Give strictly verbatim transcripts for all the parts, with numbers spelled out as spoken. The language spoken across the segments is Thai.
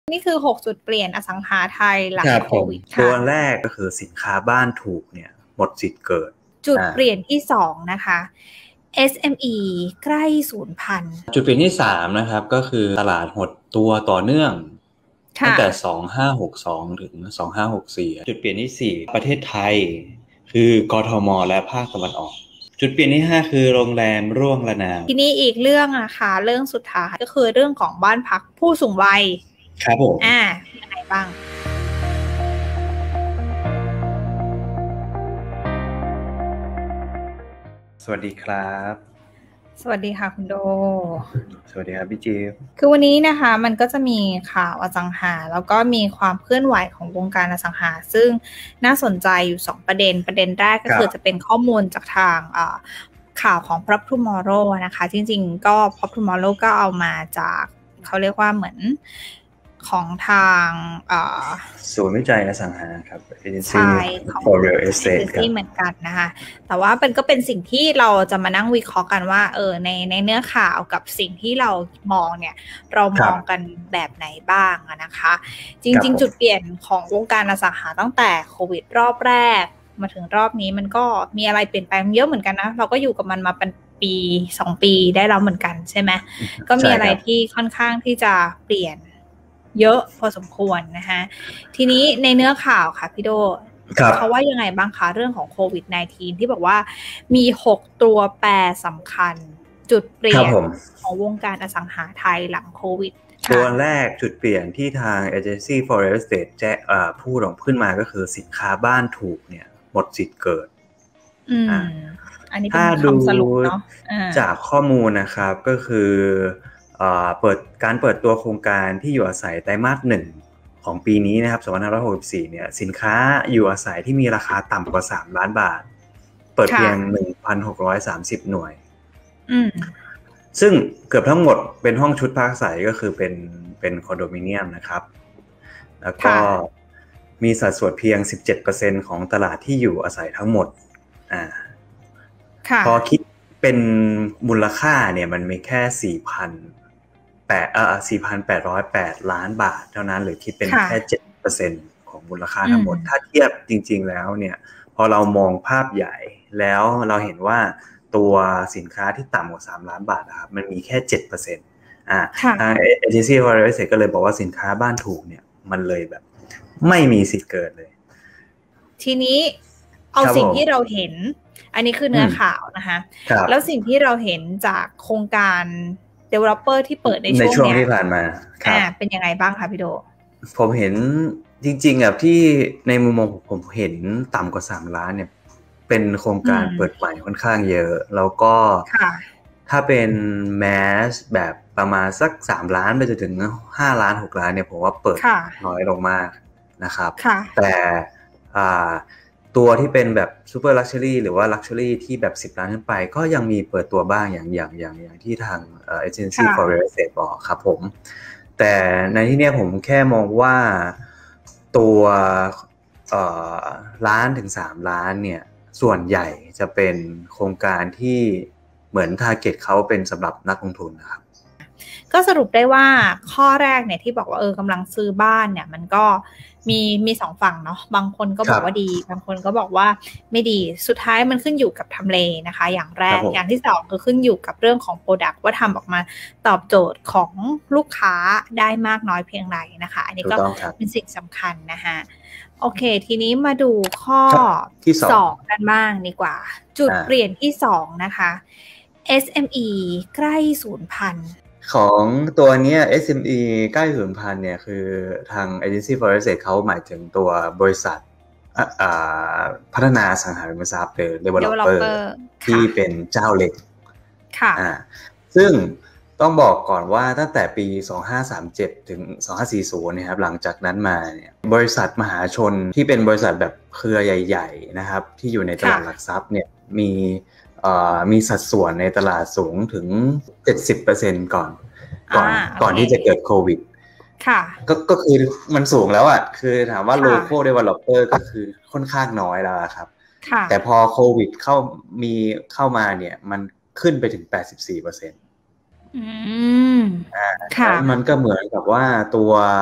นี่คือหกจุดเปลี่ยนอสังหาไทยหลังโควิดตัวแรกก็คือสินค้าบ้านถูกเนี่ยหมดสิทธิ์เกิดจุดเปลี่ยนที่สองนะคะ เอส เอ็ม อี ใกล้สูญพันธุ์จุดเปลี่ยนที่สามนะครับก็คือตลาดหดตัวต่อเนื่องตั้งแต่สองพันห้าร้อยหกสิบสองถึงสองพันห้าร้อยหกสิบสี่จุดเปลี่ยนที่สี่ประเทศไทยคือกทมและภาคตะวันออกจุดเปลี่ยนที่ห้าคือโรงแรมร่วงระนาวทีนี้อีกเรื่องนะคะเรื่องสุดท้ายก็คือเรื่องของบ้านพักผู้สูงวัยครับผมอ่ายังไงบ้างสวัสดีครับสวัสดีค่ะคุณโดสวัสดีครับพี่จีคือวันนี้นะคะมันก็จะมีข่าวอสังหาแล้วก็มีความเคลื่อนไหวของวงการอสังหาซึ่งน่าสนใจอยู่สองประเด็นประเด็นแรกก็คือจะเป็นข้อมูลจากทางข่าวของ Prop Tomorrow นะคะจริงๆก็ Prop Tomorrow ก็เอามาจากเขาเรียกว่าเหมือนของทางศูนย์วิจัยอสังหาครับ Agency for Real Estate ครับเหมือนกันนะคะแต่ว่าเป็นก็เป็นสิ่งที่เราจะมานั่งวิเคราะห์กันว่าเออในในเนื้อข่าวกับสิ่งที่เรามองเนี่ยเรามองกันแบบไหนบ้างนะคะจริงๆจุดเปลี่ยนของวงการอสังหาตั้งแต่โควิดรอบแรกมาถึงรอบนี้มันก็มีอะไรเปลี่ยนแปลงเยอะเหมือนกันนะเราก็อยู่กับมันมาเป็นปีสองปีได้แล้วเหมือนกันใช่ไหมก็มีอะไรที่ค่อนข้างที่จะเปลี่ยนเยอะพอสมควรนะคะทีนี้ในเนื้อข่าวค่ะพี่โดเขาว่ายังไงบ้างคะเรื่องของโควิด สิบเก้า ที่บอกว่ามีหกตัวแปรสำคัญจุดเปลี่ยนของวงการอสังหาไทยหลังโควิดตัวแรกจุดเปลี่ยนที่ทาง Agency for Real Estate แจ้งพูดออกขึ้นมาก็คือสินค้าบ้านถูกเนี่ยหมดสิทธิ์เกิดอืมอันนี้เป็นคำสรุปเนาะจากข้อมูลนะครับก็คือเปิดการเปิดตัวโครงการที่อยู่อาศัยไตรมาสหนึ่งของปีนี้นะครับสองพันห้าร้อยหกสิบสี่เนี่ยสินค้าอยู่อาศัยที่มีราคาต่ำกว่าสามล้านบาทเปิดเพียง หนึ่งพันหกร้อยสามสิบ หน่วยซึ่งเกือบทั้งหมดเป็นห้องชุดพักอาศัยก็คือเป็นเป็นคอนโดมิเนียมนะครับแล้วก็มีสัดส่วนเพียง สิบเจ็ดเปอร์เซ็นต์ ของตลาดที่อยู่อาศัยทั้งหมดอ่าพอคิดเป็นมูลค่าเนี่ยมันมีแค่ สี่พันแปดเอ่อ สี่พันแปดร้อยแปด ล้านบาทเท่านั้นหรือคิดเป็นแค่ เจ็ดเปอร์เซ็นต์ ของมูลค่าทั้งหมดถ้าเทียบจริงๆแล้วเนี่ยพอเรามองภาพใหญ่แล้วเราเห็นว่าตัวสินค้าที่ต่ำกว่าสามล้านบาทนะครับมันมีแค่ เจ็ดเปอร์เซ็นต์ อ่าทาง Agency for Real Estate ก็เลยบอกว่าสินค้าบ้านถูกเนี่ยมันเลยแบบไม่มีสิทธิ์เกิดเลยทีนี้เอาสิ่งที่เราเห็นอันนี้คือเนื้อข่าวนะคะแล้วสิ่งที่เราเห็นจากโครงการ developer ที่เปิดในช่วงในช่วงที่ผ่านมาอ่าเป็นยังไงบ้างคะพี่โดผมเห็นจริงๆอ่ะที่ในมุมมองผมเห็นต่ำกว่าสามล้านเนี่ยเป็นโครงการเปิดใหม่ค่อนข้างเยอะแล้วก็ถ้าเป็นแมสแบบประมาณสักสามล้านไปจนถึงห้าล้านหกล้านเนี่ยผมว่าเปิดน้อยลงมากนะครับแต่อ่าตัวที่เป็นแบบซูเปอร์ลักชัวรี่หรือว่าลักชัวรี่ที่แบบสิบล้านขึ้นไปก็ยังมีเปิดตัวบ้างอย่างอย่างอย่างอย่างที่ทางเอ่อ Agency for Real Estate บอกครับผมแต่ในที่นี้ผมแค่มองว่าตัวเอ่อล้านถึงสามล้านเนี่ยส่วนใหญ่จะเป็นโครงการที่เหมือนทาร์เก็ตเขาเป็นสำหรับนักลงทุนนะครับก็สรุปได้ว่าข้อแรกเนี่ยที่บอกว่าเออกำลังซื้อบ้านเนี่ยมันก็มีมีสองฝั่งเนาะบางคนก็บอกว่าดีบางคนก็บอกว่าไม่ดีสุดท้ายมันขึ้นอยู่กับทำเลนะคะอย่างแรกอย่างที่สองก็ขึ้นอยู่กับเรื่องของ product ว่าทำออกมาตอบโจทย์ของลูกค้าได้มากน้อยเพียงไรนะคะอันนี้ก็เป็นสิ่งสำคัญนะคะโอเคทีนี้มาดูข้อที่สองกันบ้างดีกว่าจุดเปลี่ยนที่สองนะคะ เอส เอ็ม อี ใกล้สูญพันธุ์ของตัวนี้ เอส เอ็ม อี ใกล้สูญพันธุ์เนี่ยคือทาง Agency for Real Estate เขาหมายถึงตัวบริษัทพัฒนาอสังหาริมทรัพย์หรือ developer ที่เป็นเจ้าเล็กค่ะอ่าซึ่งต้องบอกก่อนว่าตั้งแต่ปีสองพันห้าร้อยสามสิบเจ็ดถึงสองพันห้าร้อยสี่สิบนะครับหลังจากนั้นมาเนี่ยบริษัทมหาชนที่เป็นบริษัทแบบเครือใหญ่ๆนะครับที่อยู่ในตลาดหลักทรัพย์เนี่ยมีมีสัดส่วนในตลาดสูงถึง เจ็ดสิบเปอร์เซ็นต์ ก่อนก่อนก่อนที่จะเกิดโควิดค่ะก็ก็คือมันสูงแล้วอ่ะคือถามว่า local developer ก็คือค่อนข้างน้อยแล้วครับแต่พอโควิดเข้ามีเข้ามาเนี่ยมันขึ้นไปถึง แปดสิบสี่เปอร์เซ็นต์อืมค่ะมันก็เหมือนกับว่าตัว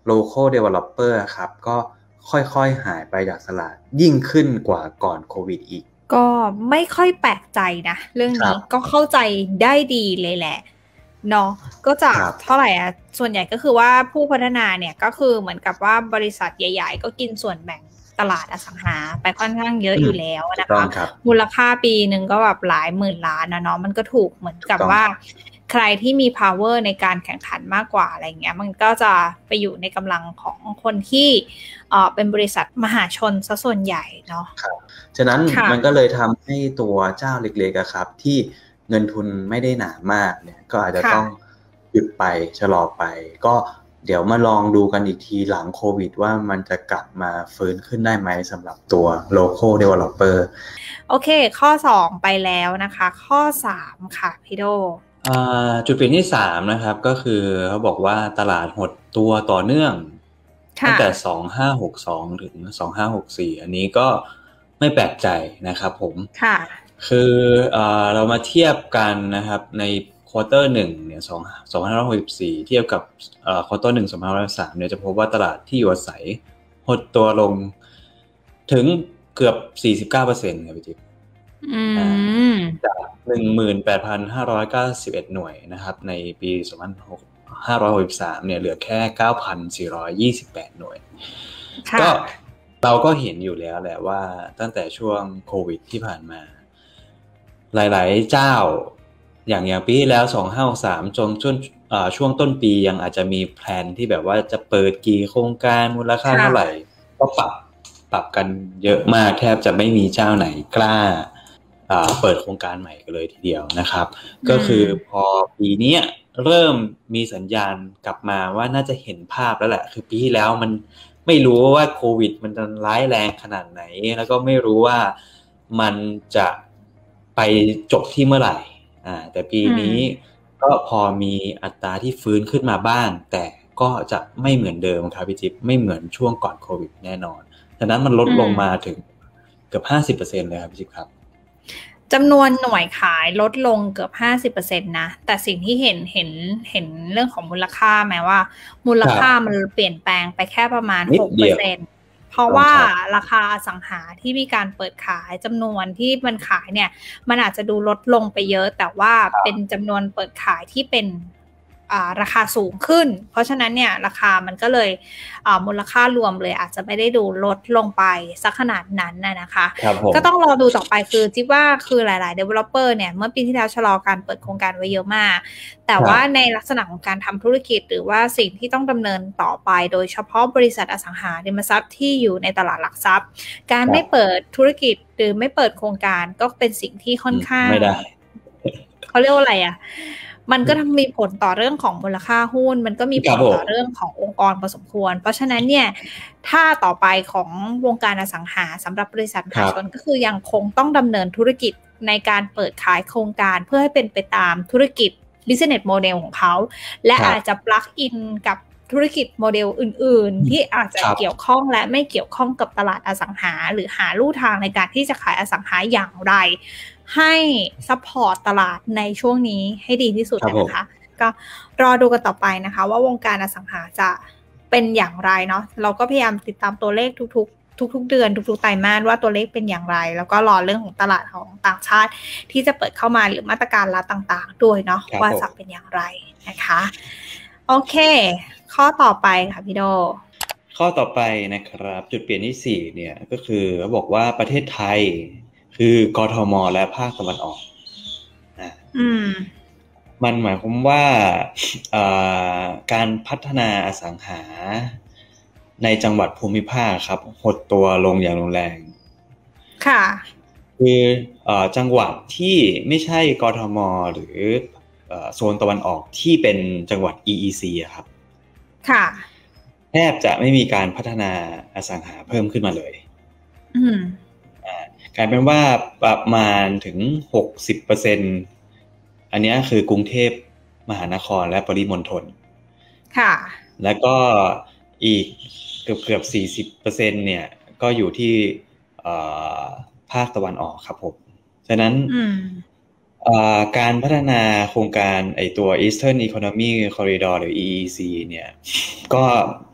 local developer ครับก็ค่อยๆหายไปจากตลาดยิ่งขึ้นกว่าก่อนโควิดอีกก็ไม่ค่อยแปลกใจนะเรื่องนี้ก็เข้าใจได้ดีเลยแหละเนาะก็จากเท่าไหร่อ่ะส่วนใหญ่ก็คือว่าผู้พัฒนาเนี่ยก็คือเหมือนกับว่าบริษัทใหญ่ๆก็กินส่วนแบ่งตลาดอสังหาไปค่อนข้างเยอะอยู่แล้วนะคะมูลค่าปีหนึ่งก็แบบหลายหมื่นล้านนะเนาะมันก็ถูกเหมือนกับว่าใครที่มี power ในการแข่งขันมากกว่าอะไรเงี้ยมันก็จะไปอยู่ในกำลังของคนที่เอ่อเป็นบริษัทมหาชนซะส่วนใหญ่เนาะครับฉะนั้นมันก็เลยทำให้ตัวเจ้าเล็กๆครับที่เงินทุนไม่ได้หนามากเนี่ยก็อาจจะต้องหยุดไปชะลอไปก็เดี๋ยวมาลองดูกันอีกทีหลังโควิดว่ามันจะกลับมาฟื้นขึ้นได้ไหมสำหรับตัว local developer โอเคข้อสองไปแล้วนะคะข้อสามค่ะพี่โดจุดเปลี่ยนที่สามนะครับก็คือเขาบอกว่าตลาดหดตัวต่อเนื่องตั้งแต่สองพันห้าร้อยหกสิบสองถึงสองพันห้าร้อยหกสิบสี่อันนี้ก็ไม่แปลกใจนะครับผมค่ะคือเอ่อเรามาเทียบกันนะครับในควอเตอร์หนึ่งเนี่ยสองพันห้าร้อยหกสิบสี่เทียบกับเอ่อควอเตอร์หนึ่งสองพันห้าร้อยสามเนี่ยจะพบว่าตลาดที่อยู่อาศัยหดตัวลงถึงเกือบ สี่สิบเก้าเปอร์เซ็นต์ ครับพี่จิ๊บจาก หนึ่งหมื่นแปดพันห้าร้อยเก้าสิบเอ็ด หน่วยนะครับในปีสองพันห้าร้อยหกสิบสามเนี่ยเหลือแค่ เก้าพันสี่ร้อยยี่สิบแปด หน่วยก็เราก็เห็นอยู่แล้วแหละว่าตั้งแต่ช่วงโควิดที่ผ่านมาหลายๆเจ้าอย่างอย่างปีที่แล้วสองพันห้าร้อยหกสิบสามจนจนเอ่อช่วงต้นปียังอาจจะมีแพลนที่แบบว่าจะเปิดกี่โครงการมูลค่าเท่าไหร่ก็ปรับปรับกันเยอะมากแทบจะไม่มีเจ้าไหนกล้าเปิดโครงการใหม่กันเลยทีเดียวนะครับก็คือพอปีนี้เริ่มมีสัญญาณกลับมาว่าน่าจะเห็นภาพแล้วแหละคือปีที่แล้วมันไม่รู้ว่าโควิดมันจะร้ายแรงขนาดไหนแล้วก็ไม่รู้ว่ามันจะไปจบที่เมื่อไหร่อ่าแต่ปีนี้ก็พอมีอัตราที่ฟื้นขึ้นมาบ้างแต่ก็จะไม่เหมือนเดิมครับพี่จิ๊บไม่เหมือนช่วงก่อนโควิดแน่นอนฉะนั้นมันลดลงมาถึงเกือบ ห้าสิบเปอร์เซ็นต์ เลยครับพี่จิ๊บครับจำนวนหน่วยขายลดลงเกือบ ห้าสิบเปอร์เซ็นต์ นะแต่สิ่งที่เห็นเห็นเห็นเรื่องของมูลค่าไหมว่ามูลค่ามันเปลี่ยนแปลงไปแค่ประมาณ หกเปอร์เซ็นต์ เพราะว่าราคาอสังหาที่มีการเปิดขายจำนวนที่มันขายเนี่ยมันอาจจะดูลดลงไปเยอะแต่ว่าเป็นจำนวนเปิดขายที่เป็นราคาสูงขึ้นเพราะฉะนั้นเนี่ยราคามันก็เลยมูลค่ารวมเลยอาจจะไม่ได้ดูลดลงไปสักขนาดนั้นนะนะคะก็ต้องรอดูต่อไปคือจิ๊บว่าคือหลายๆ developer เนี่ยเมื่อปีที่แล้วชะลอการเปิดโครงการไว้เยอะมากแต่ว่าในลักษณะของการทำธุรกิจหรือว่าสิ่งที่ต้องดำเนินต่อไปโดยเฉพาะบริษัทอสังหาริมทรัพย์ที่อยู่ในตลาดหลักทรัพย์การไม่เปิดธุรกิจหรือไม่เปิดโครงการก็เป็นสิ่งที่ค่อนข้างไม่ได้เขาเรียกว่าอะไรอ่ะมันก็มีผลต่อเรื่องของมูลค่าหุ้นมันก็มีผลต่อเรื่องขององค์กรพอสมควรเพราะฉะนั้นเนี่ยถ้าต่อไปของวงการอสังหาสำหรับบริษัทมหาชนก็คือยังคงต้องดำเนินธุรกิจในการเปิดขายโครงการเพื่อให้เป็นไปตามธุรกิจ business model ของเขาและอาจจะ plug in กับธุรกิจโมเดลอื่นๆที่อาจจะเกี่ยวข้องและไม่เกี่ยวข้องกับตลาดอสังหาหรือหาลู่ทางในการที่จะขายอสังหาอย่างไรให้ซัพพอร์ตตลาดในช่วงนี้ให้ดีที่สุดนะคะก็รอดูกันต่อไปนะคะว่าวงการอสังหาจะเป็นอย่างไรเนาะเราก็พยายามติดตามตัวเลขทุกๆทุกๆเดือนทุกๆไตรมาสว่าตัวเลขเป็นอย่างไรแล้วก็รอเรื่องของตลาดของต่างชาติที่จะเปิดเข้ามาหรือมาตรการรัฐต่างๆด้วยเนาะว่าจะเป็นอย่างไรนะคะโอเคข้อต่อไปค่ะพี่โดข้อต่อไปนะครับจุดเปลี่ยนที่สี่เนี่ยก็คือเขาบอกว่าประเทศไทยคือกทม.และภาคตะวันออกอ่าอืมมันหมายความว่าการพัฒนาอสังหาในจังหวัดภูมิภาคครับหดตัวลงอย่างรุนแรงค่ะคือจังหวัดที่ไม่ใช่กทม.หรือโซนตะวันออกที่เป็นจังหวัด อี อี ซี อะครับค่ะแทบจะไม่มีการพัฒนาอสังหาเพิ่มขึ้นมาเลยอืมกลายเป็นว่าประมาณถึง หกสิบเปอร์เซ็นต์ อันนี้คือกรุงเทพมหานครและปริมณฑลค่ะแล้วก็อีกเกือบๆ สี่สิบเปอร์เซ็นต์ เนี่ยก็อยู่ที่ภาคตะวันออกครับผมฉะนั้นการพัฒนาโครงการไอตัว Eastern Economic Corridor หรือ อี อี ซี เนี่ยก็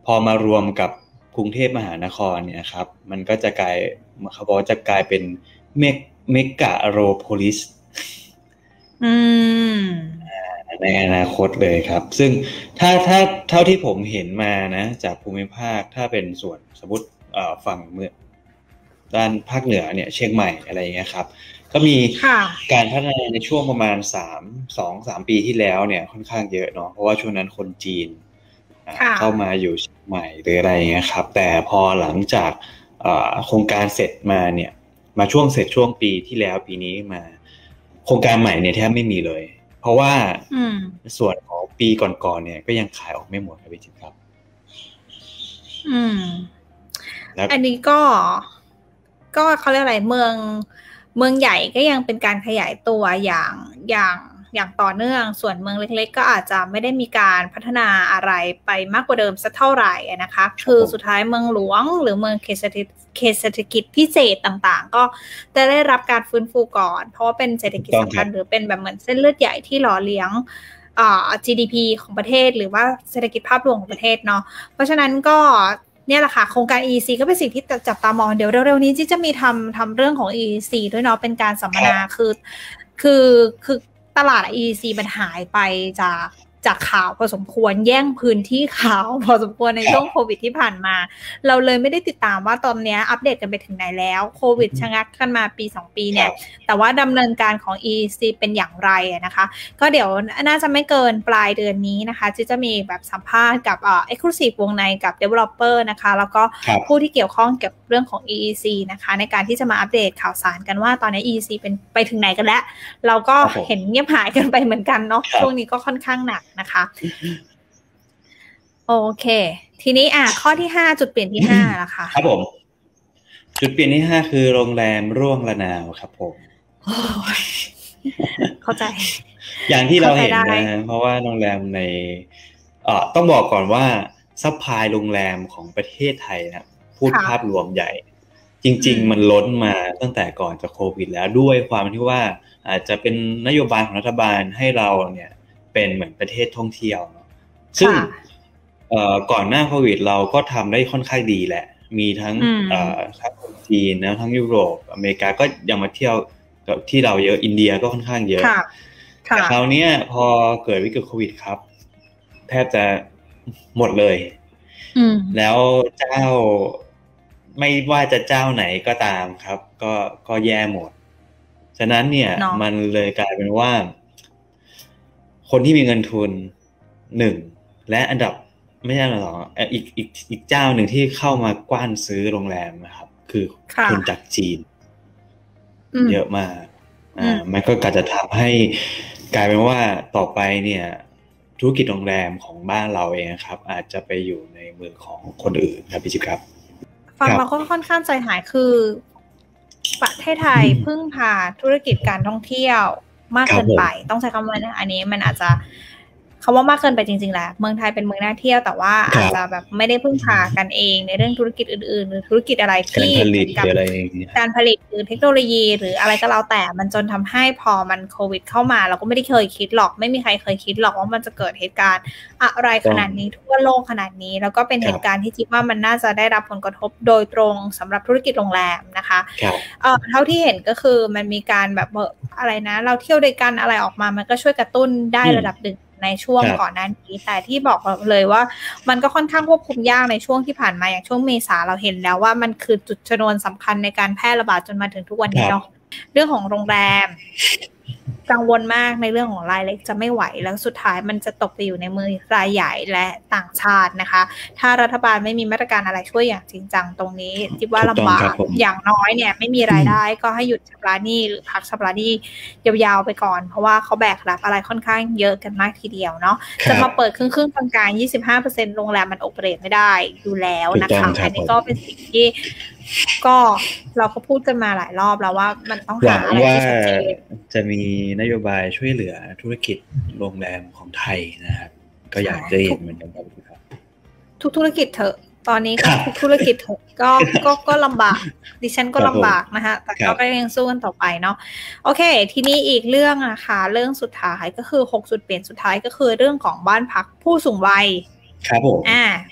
พอมารวมกับกรุงเทพมหานครเนี่ยครับมันก็จะกลายเขาบอกว่าจะกลายเป็นเมกเมกะโรโพลิสอืมในอนาคตเลยครับซึ่งถ้าถ้าเท่าที่ผมเห็นมานะจากภูมิภาคถ้าเป็นส่วนสมมติฝั่งเมืองด้านภาคเหนือเนี่ยเชียงใหม่อะไรอย่างเงี้ยครับก็มีการพัฒนาในช่วงประมาณสาม สอง สามปีที่แล้วเนี่ยค่อนข้างเยอะเนาะเพราะว่าช่วงนั้นคนจีนเข้ามาอยู่เชียงใหม่หรืออะไรอย่างเงี้ยครับแต่พอหลังจากโครงการเสร็จมาเนี่ยมาช่วงเสร็จช่วงปีที่แล้วปีนี้มาโครงการใหม่เนี่ยแทบไม่มีเลยเพราะว่าส่วนของปีก่อนๆเนี่ยก็ยังขายออกไม่หมดครับพี่จิ๊บครับอืมอันนี้ก็ก็เขาเรียกอะไรเมืองเมืองใหญ่ก็ยังเป็นการขยายตัวอย่างอย่างอย่างต่อเนื่องส่วนเมืองเล็กๆก็อาจจะไม่ได้มีการพัฒนาอะไรไปมากกว่าเดิมสักเท่าไหร่นะคะคือสุดท้ายเมืองหลวงหรือเมืองเขตเศรษฐกิจพิเศษต่างๆก็จะได้รับการฟื้นฟูก่อนเพราะว่าเป็นเศรษฐกิจสำคัญหรือเป็นแบบเหมือนเส้นเลือดใหญ่ที่หล่อเลี้ยงอ่า จี ดี พี ของประเทศหรือว่าเศรษฐกิจภาพรวมของประเทศเนาะเพราะฉะนั้นก็เนี่ยแหละค่ะโครงการ อี ซี ก็เป็นสิ่งที่จับตามองเดี๋ยวเร็วๆนี้ที่จะมีทำทำเรื่องของ อี ซี ด้วยเนาะเป็นการสัมมนาคือคือคือตลาด อี ซี มันหายไปจากจากข่าวพอสมควรแย่งพื้นที่ข่าวพอสมควรในช่วงโควิดที่ผ่านมาเราเลยไม่ได้ติดตามว่าตอนนี้อัปเดตกันไปถึงไหนแล้วโควิดชะงักกันมาปีสองปีเนี่ยแต่ว่าดำเนินการของ อี ซี เป็นอย่างไรนะคะก็เดี๋ยวน่าจะไม่เกินปลายเดือนนี้นะคะที่จะมีแบบสัมภาษณ์กับเอ่อ Exclusive วงในกับ Developer นะคะแล้วก็ผู้ที่เกี่ยวข้องเกี่ยวกับเรื่องของ อี ซี นะคะในการที่จะมาอัปเดตข่าวสารกันว่าตอนนี้ อี ซี เป็นไปถึงไหนกันแล้วเราก็เห็นเงียบหายกันไปเหมือนกันเนาะช่วงนี้ก็ค่อนข้างหนักนะคะโอเคทีนี้อ่ะข้อที่ห้าจุดเปลี่ยนที่ห้าล่ะค่ะครับผมจุดเปลี่ยนที่ห้าคือโรงแรมร่วงระนาวครับผมเข้าใจอย่างที่เราเห็นนะเพราะว่าโรงแรมในเอ่อต้องบอกก่อนว่าซัพพลายโรงแรมของประเทศไทยนะพูดภาพรวมใหญ่จริงๆมันล้นมาตั้งแต่ก่อนจะโควิดแล้วด้วยความที่ว่าอาจจะเป็นนโยบายของรัฐบาลให้เราเนี่ยเป็นเหมือนประเทศท่องเที่ยวซึ่งก่อนหน้าโควิดเราก็ทำได้ค่อนข้างดีแหละมีทั้งทั้งคนจีนนะทั้งยุโรปอเมริกาก็ยังมาเที่ยวกับที่เราเยอะอินเดียก็ค่อนข้างเยอะแต่คราวนี้พอเกิดวิกฤตโควิดครับแทบจะหมดเลยแล้วเจ้าไม่ว่าจะเจ้าไหนก็ตามครับก็ก็แย่หมดฉะนั้นเนี่ย no. มันเลยกลายเป็นว่าคนที่มีเงินทุนหนึ่งและอันดับไม่ใช่หรอกอีกอีกอีกเจ้าหนึ่งที่เข้ามากว้านซื้อโรงแรมนะครับคือคนจากจีนเยอะมากอ่ามันก็อาจจะทำให้กลายเป็นว่าต่อไปเนี่ยธุรกิจโรงแรมของบ้านเราเองครับอาจจะไปอยู่ในมือของคนอื่นครับพี่จิ๊บครับฟังเราก็ค่อนข้างใจหายคือประเทศไทยพึ่งพาธุรกิจการท่องเที่ยวมากเกินไปต้องใช้คำว่าอันนี้มันอาจจะคำว่ามากเกินไปจริงๆแหละเมืองไทยเป็นเมืองน่าเที่ยวแต่ว่าอาจจะแบบไม่ได้พึ่งพากันเองในเรื่องธุรกิจอื่นๆหรือธุรกิจอะไรที่การผลิตอะไรการผลิตหรือเทคโนโลยีหรืออะไรก็แล้วแต่มันจนทำให้พอมันโควิดเข้ามาเราก็ไม่ได้เคยคิดหรอกไม่มีใครเคยคิดหรอกว่ามันจะเกิดเหตุการณ์อะไรขนาดนี้ทั่วโลกขนาดนี้แล้วก็เป็นเหตุการณ์ที่คิดว่ามันน่าจะได้รับผลกระทบโดยตรงสำหรับธุรกิจโรงแรมนะคะเอ่อเท่าที่เห็นก็คือมันมีการแบบอะไรนะเราเที่ยวด้วยกันอะไรออกมามันก็ช่วยกระตุ้นได้ระดับหนึ่งในช่วงก่อนหน้านี้แต่ที่บอกเลยว่ามันก็ค่อนข้างควบคุมยากในช่วงที่ผ่านมาอย่างช่วงเมษาเราเห็นแล้วว่ามันคือจุดชนวนสำคัญในการแพร่ระบาดจนมาถึงทุกวันนี้เนาะเรื่องของโรงแรมกังวลมากในเรื่องของรายเล็กจะไม่ไหวแล้วสุดท้ายมันจะตกไปอยู่ในมือรายใหญ่และต่างชาตินะคะถ้ารัฐบาลไม่มีมาตรการอะไรช่วยอย่างจริงจังตรงนี้คิดว่าลำบากอย่างน้อยเนี่ยไม่มีรายได้ก็ให้หยุดชำระหนี้หรือพักชำระหนี้ยาวๆไปก่อนเพราะว่าเขาแบกรับอะไรค่อนข้างเยอะกันมากทีเดียวเนาะจะมาเปิดครึ่งๆกลางๆ ยี่สิบห้าเปอร์เซ็นต์ โรงแรมมันโอเปเรตไม่ได้อยู่แล้วนะคะอันนี้ก็เป็นสิ่งที่ก็เราก็พูดกันมาหลายรอบแล้วว่ามันต้องหาอะไรที่ชัดเจนจะมีนโยบายช่วยเหลือธุรกิจโรงแรมของไทยนะครับก็อยากจะเห็นเหมือนกันครับทุกธุรกิจเถอะตอนนี้ก็ทุกธุรกิจเถอะก็ก็ก็ลำบากดิฉันก็ลำบากนะคะแต่ก็ยังสู้กันต่อไปเนาะโอเคทีนี้อีกเรื่องนะคะเรื่องสุดท้ายก็คือหกจุดเปลี่ยนสุดท้ายก็คือเรื่องของบ้านพักผู้สูงวัยครับผมอ่ายังไง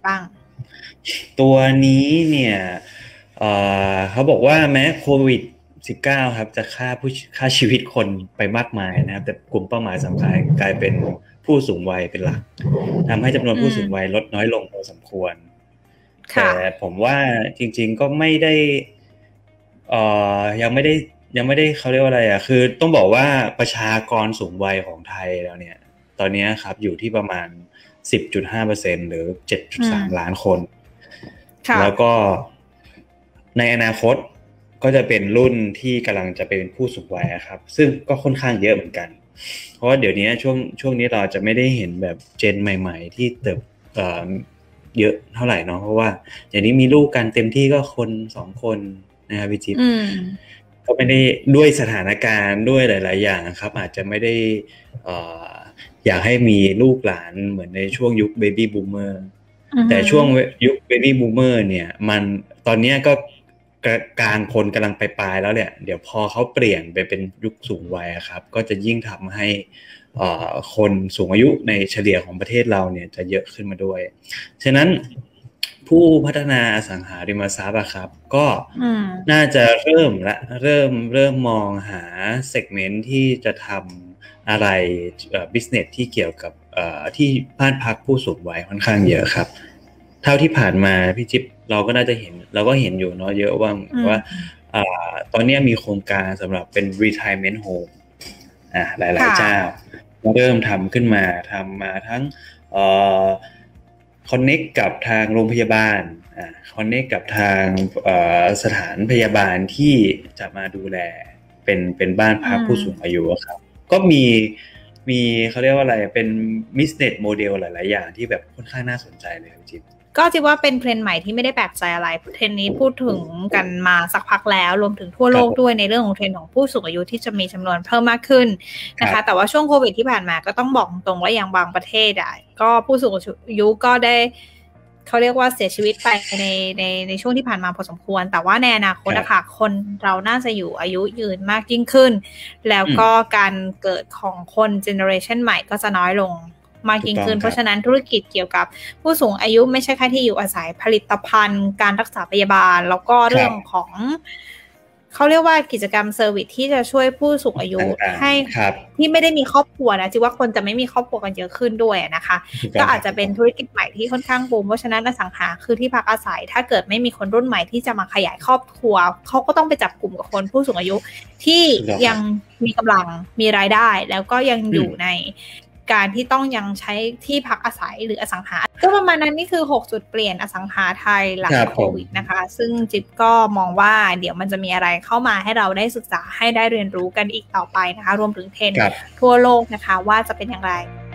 บ้างตัวนี้เนี่ยเอ่อเขาบอกว่าแม้โควิดสิบเก้า ครับจะฆ่าผู้ฆ่าชีวิตคนไปมากมายนะครับแต่กลุ่มเป้าหมายสำคัญกลายเป็นผู้สูงวัยเป็นหลักทำให้จำนวนผู้สูงวัยลดน้อยลงพอสมควรแต่ผมว่าจริงๆก็ไม่ได้เอ่อยังไม่ได้ยังไม่ได้เขาเรียกว่าอะไรอ่ะคือต้องบอกว่าประชากรสูงวัยของไทยแล้วเนี่ยตอนนี้ครับอยู่ที่ประมาณ สิบจุดห้าเปอร์เซ็นต์ หรือ เจ็ดจุดสาม ล้านคนแล้วก็ในอนาคตก็จะเป็นรุ่นที่กำลังจะเป็นผู้สูงวัยครับซึ่งก็ค่อนข้างเยอะเหมือนกันเพราะว่าเดี๋ยวนี้ช่วงช่วงนี้เราจะไม่ได้เห็นแบบเจนใหม่ๆที่เติบเอ่อเยอะเท่าไหร่เนาะเพราะว่าอย่างนี้มีลูกกันเต็มที่ก็คนสองคนนะครับพี่จิ๊บก็ไม่ได้ด้วยสถานการณ์ด้วยหลายๆอย่างครับอาจจะไม่ได้เอ่ออยากให้มีลูกหลานเหมือนในช่วงยุคเบบี้บูมเมอร์แต่ช่วงยุคเบบี้บูมเมอร์เนี่ยมันตอนนี้ก็กลางคนกำลังไปปลายแล้วเนี่ยเดี๋ยวพอเขาเปลี่ยนไปเป็นยุคสูงวัยครับก็จะยิ่งทำให้คนสูงอายุในเฉลี่ยของประเทศเราเนี่ยจะเยอะขึ้นมาด้วยฉะนั้นผู้พัฒนาอสังหาริมทรัพย์ครับก็น่าจะเริ่มและเริ่มเริ่มมองหาเซกเมนต์ที่จะทำอะไรเอ่อ business ที่เกี่ยวกับเอ่อที่บ้านพักผู้สูงวัยค่อนข้างเยอะครับเท่าที่ผ่านมาพี่จิ๊บเราก็น่าจะเห็นเราก็เห็นอยู่เนาะเยอะว่าว่าอ่าตอนนี้มีโครงการสำหรับเป็น retirement home อ่าหลายๆเจ้าเริ่มทำขึ้นมาทำมาทั้งเอ่อ connect กับทางโรงพยาบาลอ่า connect กับทางเอ่อสถานพยาบาลที่จะมาดูแลเป็นเป็นบ้านพักผู้สูงอายุครับก็มีมีเขาเรียกว่าอะไรเป็น business model หลายๆอย่างที่แบบค่อนข้างน่าสนใจเลยจริงก็คิดว่าเป็นเทรนด์ใหม่ที่ไม่ได้แปลกใจอะไรเทรนด์นี้พูดถึงกันมาสักพักแล้วรวมถึงทั่วโลกด้วยในเรื่องของเทรนด์ของผู้สูงอายุที่จะมีจำนวนเพิ่มมากขึ้นนะคะแต่ว่าช่วงโควิดที่ผ่านมาก็ต้องบอกตรงว่าอย่างบางประเทศอ่ะก็ผู้สูงอายุก็ได้เขาเรียกว่าเสียชีวิตไปในในในช่วงที่ผ่านมาพอสมควรแต่ว่าในอนาคตนะคะคนเราน่าจะอยู่อายุยืนมากยิ่งขึ้นแล้วก็การเกิดของคนเจเนอเรชันใหม่ก็จะน้อยลงมากยิ่งขึ้นเพราะฉะนั้นธุรกิจเกี่ยวกับผู้สูงอายุไม่ใช่แค่ที่อยู่อาศัยผลิตภัณฑ์การรักษาพยาบาลแล้วก็เรื่องของเขาเรียกว่ากิจกรรมเซอร์วิสที่จะช่วยผู้สูงอายุให้ที่ไม่ได้มีครอบครัวนะจิว่าคนจะไม่มีครอบครัวกันเยอะขึ้นด้วยนะคะก็อาจจะเป็นธุรกิจใหม่ที่ค่อนข้างบูมเพราะฉะนั้นอสังหาคือที่พักอาศัยถ้าเกิดไม่มีคนรุ่นใหม่ที่จะมาขยายครอบครัวเขาก็ต้องไปจับกลุ่มกับคนผู้สูงอายุที่ยังมีกำลังมีรายได้แล้วก็ยังอยู่ในการที่ต้องยังใช้ที่พักอาศัยหรืออสังหาก็ประมาณนั้นนี่คือหกจุดเปลี่ยนอสังหาไทยหลังโควิดนะคะซึ่งจิ๊บก็มองว่าเดี๋ยวมันจะมีอะไรเข้ามาให้เราได้ศึกษาให้ได้เรียนรู้กันอีกต่อไปนะคะรวมถึงเทรนด์ทั่วโลกนะคะว่าจะเป็นอย่างไร